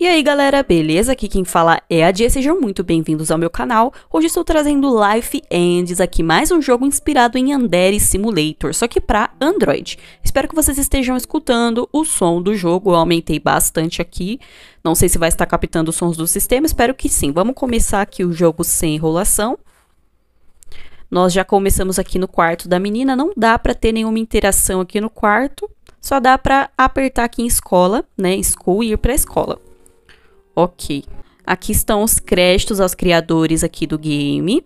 aí galera, beleza? Aqui quem fala é a Dia, sejam muito bem-vindos ao meu canal. Hoje estou trazendo Life Ends aqui, mais um jogo inspirado em Yandere Simulator, só que para Android. Espero que vocês estejam escutando o som do jogo, eu aumentei bastante aqui. Não sei se vai estar captando os sons do sistema, espero que sim. Vamos começar aqui o jogo sem enrolação. Nós já começamos aqui no quarto da menina, não dá para ter nenhuma interação aqui no quarto. Só dá para apertar aqui em escola, né, school, e ir para a escola. Ok. Aqui estão os créditos aos criadores aqui do game.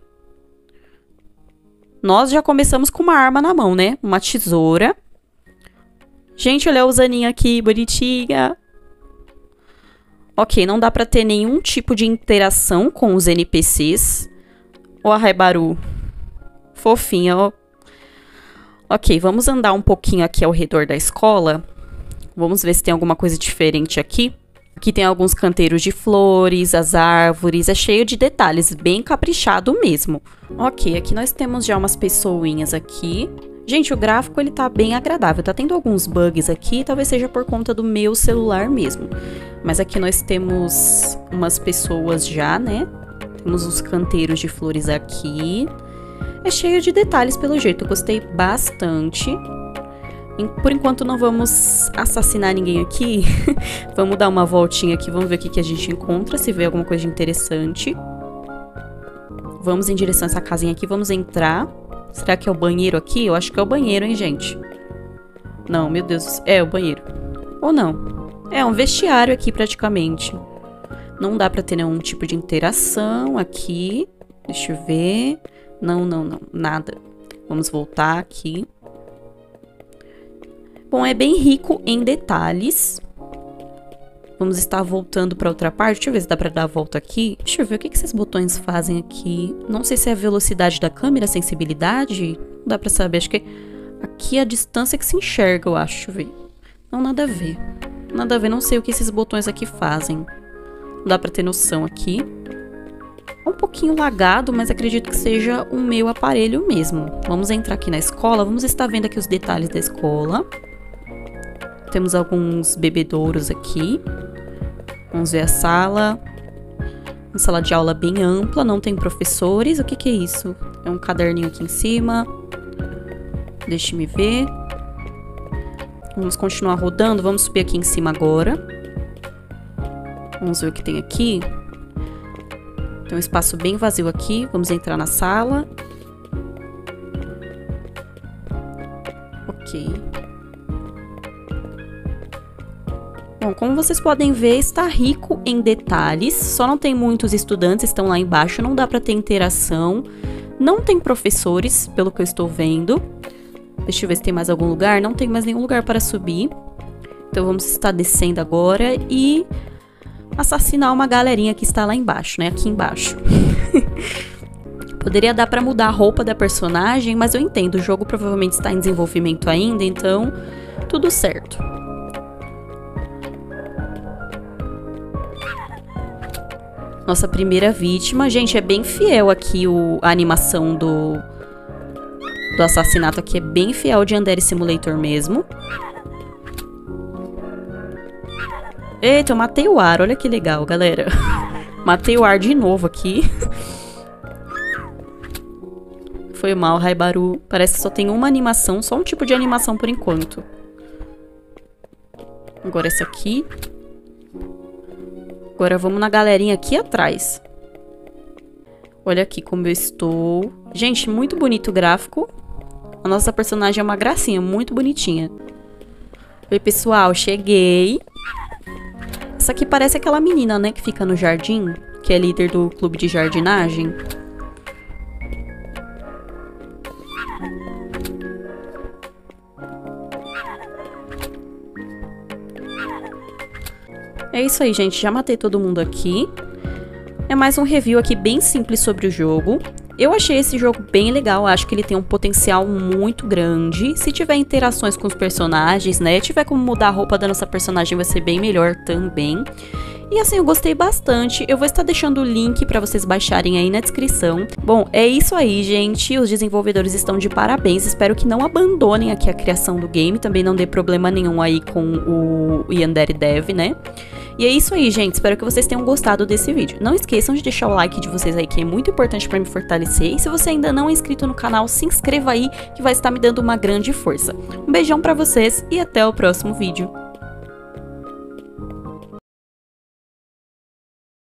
Nós já começamos com uma arma na mão, né? Uma tesoura. Gente, olha a Usaninha aqui, bonitinha. Ok, não dá para ter nenhum tipo de interação com os NPCs. Ó a Raibaru. Fofinha, ó. Ok, vamos andar um pouquinho aqui ao redor da escola. Vamos ver se tem alguma coisa diferente aqui. Aqui tem alguns canteiros de flores, as árvores, é cheio de detalhes, bem caprichado mesmo. Ok, aqui nós temos já umas pessoinhas aqui. Gente, o gráfico ele tá bem agradável, tá tendo alguns bugs aqui, talvez seja por conta do meu celular mesmo. Mas aqui nós temos umas pessoas já, né? Temos os canteiros de flores aqui. É cheio de detalhes pelo jeito, eu gostei bastante. Por enquanto não vamos assassinar ninguém aqui. Vamos dar uma voltinha aqui, vamos ver o que a gente encontra, se vê alguma coisa interessante. Vamos em direção a essa casinha aqui, vamos entrar. Será que é o banheiro aqui? Eu acho que é o banheiro, hein, gente? Não, meu Deus, é o banheiro. Ou não? É um vestiário aqui praticamente. Não dá pra ter nenhum tipo de interação aqui. Deixa eu ver. Não, nada. Vamos voltar aqui. Bom, é bem rico em detalhes. Vamos estar voltando para outra parte. Deixa eu ver se dá para dar a volta aqui. Deixa eu ver o que esses botões fazem aqui. Não sei se é a velocidade da câmera, a sensibilidade. Não dá para saber. Acho que aqui é a distância que se enxerga, eu acho. Deixa eu ver. Não, nada a ver. Nada a ver, não sei o que esses botões aqui fazem. Não dá para ter noção aqui. É um pouquinho lagado, mas acredito que seja o meu aparelho mesmo. Vamos entrar aqui na escola. Vamos estar vendo aqui os detalhes da escola. Temos alguns bebedouros aqui. Vamos ver a sala. Uma sala de aula bem ampla, não tem professores. O que é isso? É um caderninho aqui em cima. Deixe-me ver. Vamos continuar rodando. Vamos subir aqui em cima agora. Vamos ver o que tem aqui. Tem um espaço bem vazio aqui. Vamos entrar na sala. Ok. Bom, como vocês podem ver, está rico em detalhes, só não tem muitos estudantes, estão lá embaixo, não dá para ter interação, não tem professores, pelo que eu estou vendo. Deixa eu ver se tem mais algum lugar, não tem mais nenhum lugar para subir. Então vamos estar descendo agora e assassinar uma galerinha que está lá embaixo, né, aqui embaixo. Poderia dar para mudar a roupa da personagem, mas eu entendo, o jogo provavelmente está em desenvolvimento ainda, então tudo certo. Nossa primeira vítima. Gente, é bem fiel aqui a animação do assassinato aqui. É bem fiel de Yandere Simulator mesmo. Eita, eu matei o ar. Olha que legal, galera. Matei o ar de novo aqui. Foi mal, Raibaru. Parece que só tem uma animação. Só um tipo de animação por enquanto. Agora essa aqui. Agora vamos na galerinha aqui atrás. Olha aqui como eu estou. Gente, muito bonito o gráfico. A nossa personagem é uma gracinha, muito bonitinha. Oi, pessoal, cheguei. Essa aqui parece aquela menina, né, que fica no jardim, que é líder do clube de jardinagem. É isso aí, gente. Já matei todo mundo aqui. É mais um review aqui bem simples sobre o jogo. Eu achei esse jogo bem legal. Acho que ele tem um potencial muito grande. Se tiver interações com os personagens, né? Tiver como mudar a roupa da nossa personagem, vai ser bem melhor também. E assim, eu gostei bastante. Eu vou estar deixando o link para vocês baixarem aí na descrição. Bom, é isso aí, gente. Os desenvolvedores estão de parabéns. Espero que não abandonem aqui a criação do game. Também não dê problema nenhum aí com o Yandere Dev, né? E é isso aí, gente. Espero que vocês tenham gostado desse vídeo. Não esqueçam de deixar o like de vocês aí, que é muito importante pra me fortalecer. E se você ainda não é inscrito no canal, se inscreva aí, que vai estar me dando uma grande força. Um beijão pra vocês e até o próximo vídeo.